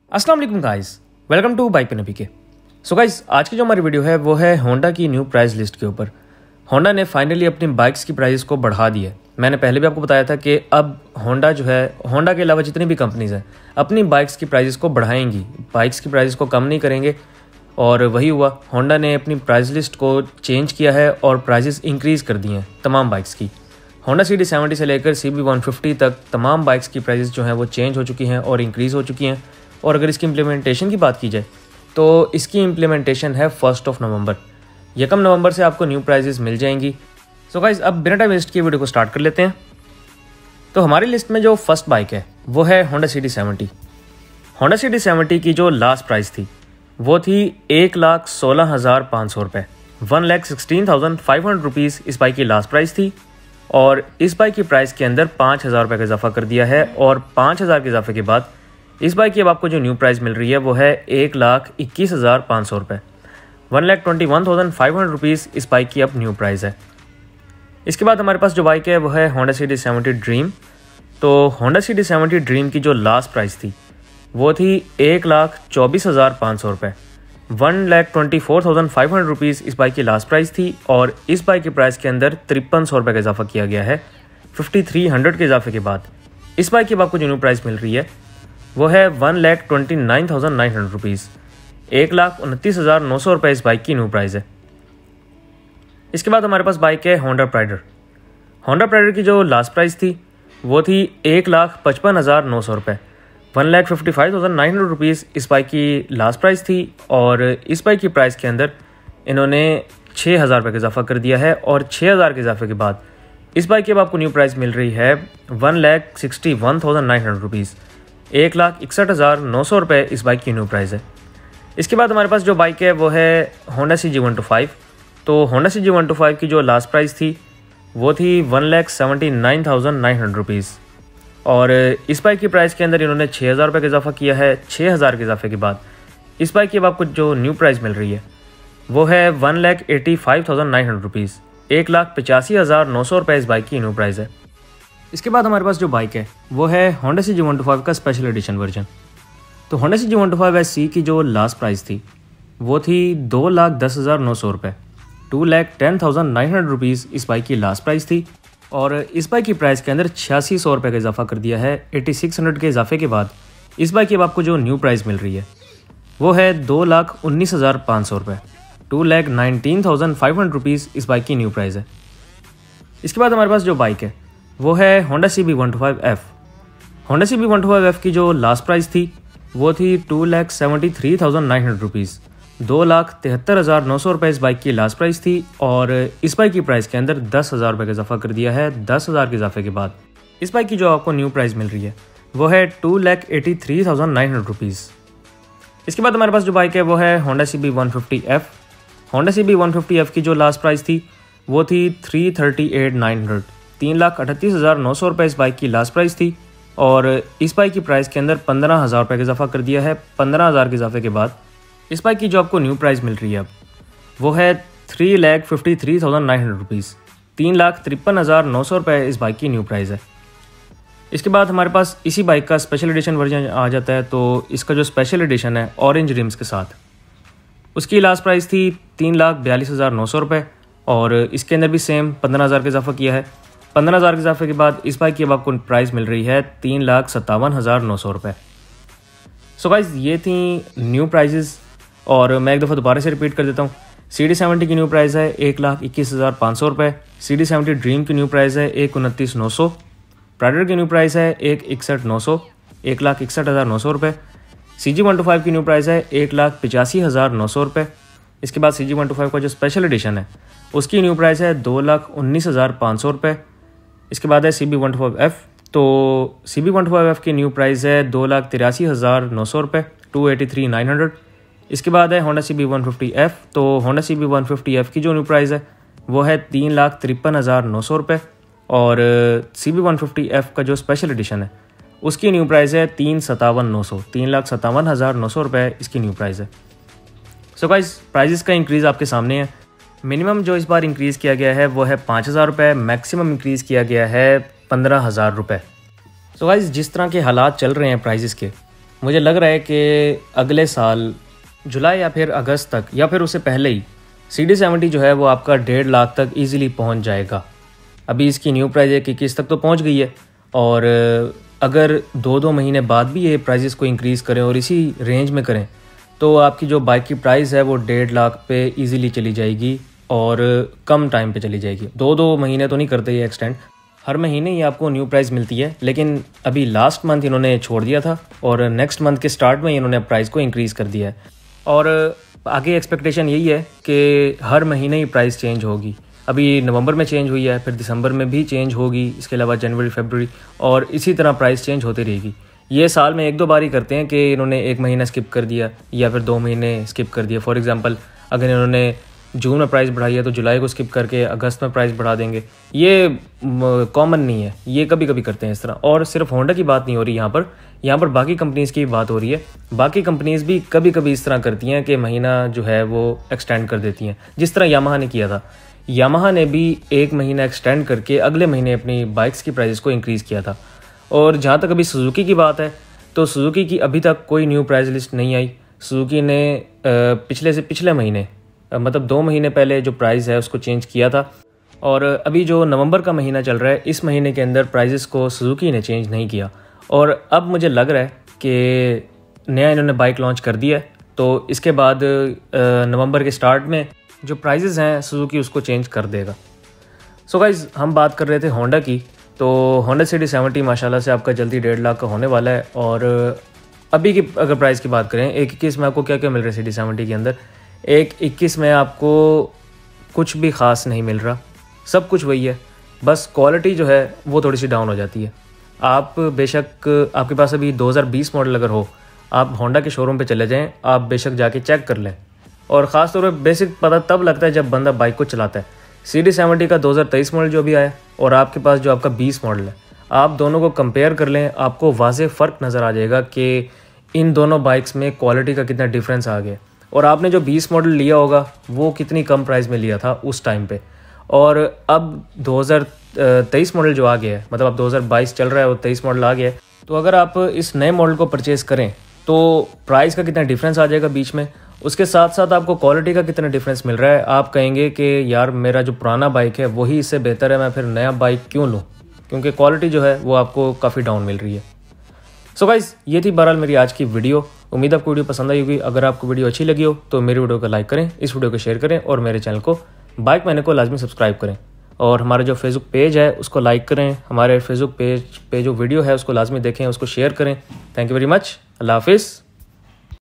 अस्सलाम वालेकुम guys, welcome to bike पे नबी के। सो गाइस, आज की जो हमारी वीडियो है वो है होंडा की न्यू प्राइस लिस्ट के ऊपर। होंडा ने फाइनली अपनी बाइक्स की प्राइस को बढ़ा दी है। मैंने पहले भी आपको बताया था कि अब होंडा जो है, होंडा के अलावा जितनी भी कंपनीज हैं अपनी बाइक्स की प्राइस को बढ़ाएंगी, बाइक्स की प्राइस को कम नहीं करेंगे। और वही हुआ, होंडा ने अपनी प्राइस लिस्ट को चेंज किया है और प्राइजेस इंक्रीज़ कर दी हैं तमाम बाइक्स की। होंडा CD70 से लेकर CB150 तक तमाम बाइक्स की प्राइसेस जो हैं वो चेंज हो चुकी हैं और इंक्रीज़ हो चुकी हैं। और अगर इसकी इम्प्लीमेंटेशन की बात की जाए तो इसकी इम्प्लीमेंटेशन है 1 नवंबर। 1 नवंबर से आपको न्यू प्राइजेस मिल जाएंगी। सो गाइस, अब बिना टाइम वेस्ट किए वीडियो को स्टार्ट कर लेते हैं। तो हमारी लिस्ट में जो फर्स्ट बाइक है वो है होंडा CD70। होंडा CD70 की जो लास्ट प्राइस थी वो थी 1,16,500 रुपये, 1,16,500 रुपीज़ इस बाइक की लास्ट प्राइस थी। और इस बाइक की प्राइस के अंदर 5,000 रुपये का इजाफा कर दिया है। और 5,000 के इजाफे के बाद इस बाइक की अब आपको जो न्यू प्राइस मिल रही है वो है 1,21,500 रुपये, 1,21,500 रुपीज़ इस बाइक की अब न्यू प्राइस है। इसके बाद हमारे पास जो बाइक है वो है होंडा CD70 ड्रीम। तो होंडा CD70 ड्रीम की जो लास्ट प्राइस थी वो थी 1,24,500 रुपये, 1,24,500 रुपीज़ इस बाइक की लास्ट प्राइस थी। और इस बाइक की प्राइस के अंदर 5300 रुपये का इजाफा किया गया है। 5300 के इजाफे के बाद इस बाइक की अब आपको जो न्यू प्राइस मिल रही है वो है 1,29,900 रुपीज़, 1,29,900 रुपये इस बाइक की न्यू प्राइस है। इसके बाद हमारे पास बाइक है होंडा प्राइडर। होंडा प्राइडर की जो लास्ट प्राइस थी वो थी 1,55,900 रुपये, 1,55,900 रुपीज़ इस बाइक की लास्ट प्राइस थी। और इस बाइक की प्राइस के अंदर इन्होंने 6,000 रुपये का इजाफा कर दिया है। और 6,000 के इजाफे के बाद इस बाइक की अब आपको न्यू प्राइस मिल रही है 1,61,900 रुपीज़, 1,61,900 रुपये इस बाइक की न्यू प्राइस है। इसके बाद हमारे पास जो बाइक है वो है होंडा CG125। तो होंडा CG125 की जो लास्ट प्राइस थी वो थी 1,79,900 रुपीज़। और इस बाइक की प्राइस के अंदर इन्होंने 6,000 रुपये का इजाफा किया है। 6,000 के इजाफे के बाद इस बाइक की अब आपको जो न्यू प्राइस मिल रही है वो है 1,85,900 रुपीज़, 1,85,900 रुपये इस बाइक की न्यू प्राइस है। इसके बाद हमारे पास जो बाइक है वो है होंडा CG125 का स्पेशल एडिशन वर्जन। तो होंडा CG125 SC की जो लास्ट प्राइस थी वो थी 2,10,900 रुपये, 2,10,900 रुपीज़ इस बाइक की लास्ट प्राइस थी। और इस बाइक की प्राइस के अंदर 8600 रुपये का इजाफा कर दिया है। 8600 के इजाफे के बाद इस बाइक की अब आपको जो न्यू प्राइस मिल रही है वो है 2,19,500 रुपये, 2,19,500 रुपीज़ इस बाइक की न्यू प्राइस है। इसके बाद हमारे पास जो बाइक है वो है होंडा CB125F। होंडा CB125F की जो लास्ट प्राइस थी वो थी 2,73,900 रुपीज़, 2,73,900 रुपये इस बाइक की लास्ट प्राइस थी। और इस बाइक की प्राइस के अंदर 10,000 रुपये का इजाफा कर दिया है। 10,000 के इजाफे के बाद इस बाइक की जो आपको न्यू प्राइस मिल रही है वो है 2,83,900 रुपीज़। इसके बाद हमारे पास जो बाइक है वो है होंडा CB150F। होंडा CB150F की जो लास्ट प्राइस थी वो थी 338,900, 3,38,900 रुपये इस बाइक की लास्ट प्राइस थी। और इस बाइक की प्राइस के अंदर 15,000 रुपये का इजाफा कर दिया है। 15,000 के इजाफे के बाद इस बाइक की जो आपको न्यू प्राइस मिल रही है अब वो है 3,53,900 रुपीज़, 3,53,900 रुपये इस बाइक की न्यू प्राइस है। इसके बाद हमारे पास इसी बाइक का स्पेशल एडिशन वर्जन आ जाता है। तो इसका जो स्पेशल एडिशन है ऑरेंज रिम्स के साथ, उसकी लास्ट प्राइस थी 3,42,900 रुपये। और इसके अंदर भी सेम 15,000 का इजाफा किया है। 15,000 के इजाफे के बाद इस बाइक की अब आपको प्राइस मिल रही है 3,57,900 रुपये। सो गाइस, ये थी न्यू प्राइजेस। और मैं एक दफ़ा दोबारा से रिपीट कर देता हूँ। CD70 की न्यू प्राइस है 1,21,500 रुपये, CD70 ड्रीम की न्यू प्राइस है 1,29,900, प्राइडर की न्यू प्राइस है 1,61,900, 1,61,900 रुपये, CG125 की न्यू प्राइस है 1,85,900 रुपये। इसके बाद CG125 का जो स्पेशल एडिशन है उसकी न्यू प्राइस है 2,19,500 रुपये। इसके बाद है CB125F। तो CB125F की न्यू प्राइस है 2,83,900 रुपये, 2,83,900। इसके बाद है होंडा CB150F। तो होंडा CB150F की जो न्यू प्राइस है वो है 3,53,900 रुपये। और CB150F का जो स्पेशल एडिशन है उसकी न्यू प्राइस है 3,57,900, 3,57,900 रुपये इसकी न्यू प्राइस है। सो गाइस, प्राइजेस का इंक्रीज़ आपके सामने है। मिनिमम जो इस बार इंक्रीज़ किया गया है वो है 5,000 रुपये, मैक्सिमम इंक्रीज़ किया गया है 15,000 रुपये। सो गाइस, जिस तरह के हालात चल रहे हैं प्राइजेस के, मुझे लग रहा है कि अगले साल जुलाई या फिर अगस्त तक या फिर उससे पहले ही CD70 जो है वो आपका 1.5 लाख तक ईज़िली पहुंच जाएगा। अभी इसकी न्यू प्राइस 21 तक तो पहुंच गई है, और अगर 2-2 महीने बाद भी ये प्राइजेस को इंक्रीज़ करें और इसी रेंज में करें तो आपकी जो बाइक की प्राइस है वो 1.5 लाख पे ईज़िली चली जाएगी और कम टाइम पे चली जाएगी। 2-2 महीने तो नहीं करते ये एक्सटेंड, हर महीने ही आपको न्यू प्राइस मिलती है। लेकिन अभी लास्ट मंथ इन्होंने छोड़ दिया था और नेक्स्ट मंथ के स्टार्ट में इन्होंने प्राइस को इंक्रीज़ कर दिया है, और आगे एक्सपेक्टेशन यही है कि हर महीने ही प्राइस चेंज होगी। अभी नवंबर में चेंज हुई है, फिर दिसंबर में भी चेंज होगी, इसके अलावा जनवरी, फरवरी, और इसी तरह प्राइस चेंज होती रहेगी। ये साल में 1-2 बार ही करते हैं कि इन्होंने 1 महीना स्किप कर दिया या फिर 2 महीने स्किप कर दिया। फॉर एग्जांपल अगर इन्होंने जून में प्राइस बढ़ाई है तो जुलाई को स्किप करके अगस्त में प्राइस बढ़ा देंगे। ये कॉमन नहीं है, ये कभी कभी करते हैं इस तरह। और सिर्फ होंडा की बात नहीं हो रही यहाँ पर बाकी कंपनीज़ की बात हो रही है। बाकी कंपनीज़ भी कभी कभी इस तरह करती हैं कि महीना जो है वो एक्सटेंड कर देती हैं, जिस तरह यामाहा ने किया था। यामाहा ने भी 1 महीना एक्सटेंड करके अगले महीने अपनी बाइक्स की प्राइस को इंक्रीज़ किया था। और जहाँ तक अभी सुजुकी की बात है तो सुजुकी की अभी तक कोई न्यू प्राइस लिस्ट नहीं आई। सुजुकी ने पिछले महीने मतलब 2 महीने पहले जो प्राइस है उसको चेंज किया था, और अभी जो नवंबर का महीना चल रहा है इस महीने के अंदर प्राइजेस को सुजुकी ने चेंज नहीं किया। और अब मुझे लग रहा है कि नया इन्होंने बाइक लॉन्च कर दिया है, तो इसके बाद नवंबर के स्टार्ट में जो प्राइजेस हैं सुजुकी उसको चेंज कर देगा। सो गाइज़, हम बात कर रहे थे होंडा की, तो होंडा CD70 माशाल्लाह से आपका जल्दी 1.5 लाख का होने वाला है। और अभी की अगर प्राइस की बात करें 1.21 में आपको क्या क्या मिल रहा है CD70 के अंदर, 1.21 में आपको कुछ भी ख़ास नहीं मिल रहा, सब कुछ वही है, बस क्वालिटी जो है वो थोड़ी सी डाउन हो जाती है। आप बेशक आपके पास अभी 2020 मॉडल अगर हो, आप होंडा के शोरूम पे चले जाएं, आप बेशक जाके चेक कर लें, और ख़ास तौर पे बेसिक पता तब लगता है जब बंदा बाइक को चलाता है। CD70 का 2023 मॉडल जो भी आया और आपके पास जो आपका 20 मॉडल है, आप दोनों को कंपेयर कर लें, आपको वाज़ेह फ़र्क नज़र आ जाएगा कि इन दोनों बाइक्स में क्वालिटी का कितना डिफरेंस आ गया। और आपने जो 20 मॉडल लिया होगा वो कितनी कम प्राइस में लिया था उस टाइम पे, और अब 2023 मॉडल जो आ गया है, मतलब अब 2022 चल रहा है और 23 मॉडल आ गया है, तो अगर आप इस नए मॉडल को परचेज़ करें तो प्राइस का कितना डिफरेंस आ जाएगा बीच में, उसके साथ साथ आपको क्वालिटी का कितना डिफरेंस मिल रहा है। आप कहेंगे कि यार मेरा जो पुराना बाइक है वही इससे बेहतर है, मैं फिर नया बाइक क्यों लूँ, क्योंकि क्वालिटी जो है वो आपको काफ़ी डाउन मिल रही है। सो गाइज़, ये थी बहरहाल मेरी आज की वीडियो। उम्मीद आपको वीडियो पसंद आई होगी। अगर आपको वीडियो अच्छी लगी हो तो मेरी वीडियो को लाइक करें, इस वीडियो को शेयर करें, और मेरे चैनल को बाइक मैने को लाजमी सब्सक्राइब करें। और हमारा जो फेसबुक पेज है उसको लाइक करें, हमारे फेसबुक पेज पे जो वीडियो है उसको लाजमी देखें, उसको शेयर करें। Thank you very much. अल्लाह हाफिज़।